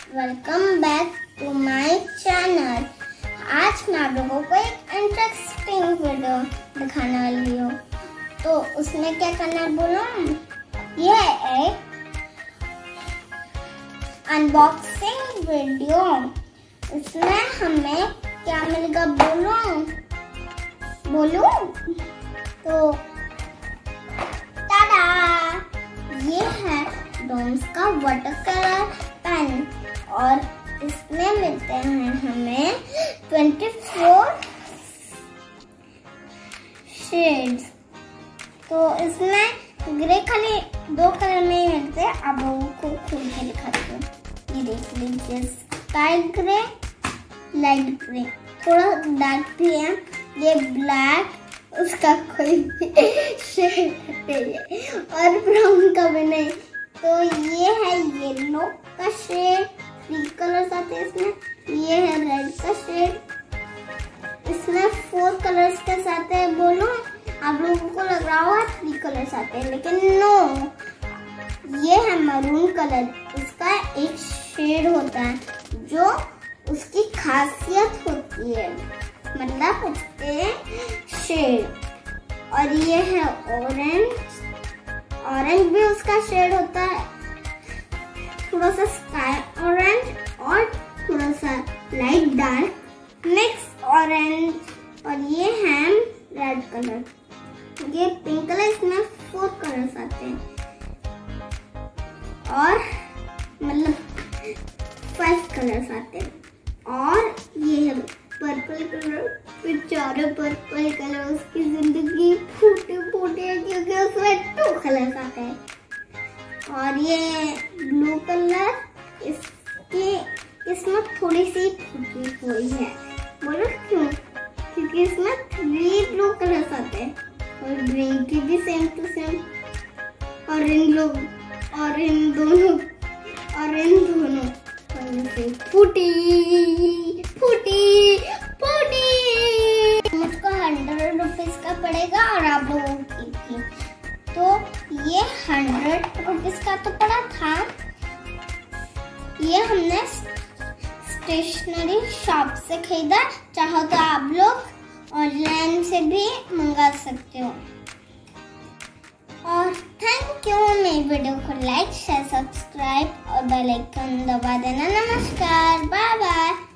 Welcome back to my channel. आज मैं आप लोगों को एक इंटरेस्टिंग वीडियो दिखाने वाली हूँ। तो उसमें क्या करना है बोलो। यह एक अनबॉक्सिंग वीडियो। इसमें हमें क्या मिलेगा बोलो। तो टाडा, ये है डॉम्स का वाटर कलर पेन और इसमें मिलते हैं हमें 24 शेड्स। तो इसमें ग्रे खाली 2 कलर में ही मिलते हैं। अब को खोल के दिखाती हूँ। ये देख लीजिए, स्काई ग्रे, लाइट ग्रे, थोड़ा डार्क भी है। ये ब्लैक, उसका कोई शेड नहीं है, और ब्राउन का भी नहीं। तो ये है येलो का शेड, 3 कलर्स आते हैं इसमें। ये है रेड का शेड, इसमें 4 कलर्स के साथ है। बोलो, आप लोगों को लग रहा होगा 3 कलर्स आते हैं, लेकिन नो, ये है मरून कलर। उसका एक शेड होता है जो उसकी खासियत होती है, मतलब उसके शेड। और ये है ऑरेंज भी उसका शेड होता है, थोड़ा सा स्काई ऑरेंज और थोड़ा सा लाइट डार्क मिक्स ऑरेंज। और ये है रेड कलर, ये पिंक कलर। इसमें 4 कलर्स आते हैं और मतलब 5 कलर्स आते हैं। और ये है पर्पल कलर, बेचारे पर्पल कलर, उसकी जिंदगी फूटे है क्योंकि उसमें 2 कलर्स आते हैं। और ये ब्लू कलर, इसमें थोड़ी सी फूटी हुई है। बोलो क्यों? क्योंकि इसमें 3 ब्लू कलर्स आते हैं और ग्रीन की भी सेम टू सेम। और इन दोनों फूटी। मुझको 100 रुपीज का पड़ेगा और आप लोगों की तो ये 100 रुपीज का तो पड़ा था। ये हमने स्टेशनरी शॉप से खरीदा। चाहो तो आप लोग ऑनलाइन से भी मंगा सकते हो। और थैंक यू। मेरी वीडियो को लाइक, शेयर, सब्सक्राइब और बेल आइकन दबा देना। नमस्कार, बाय बाय।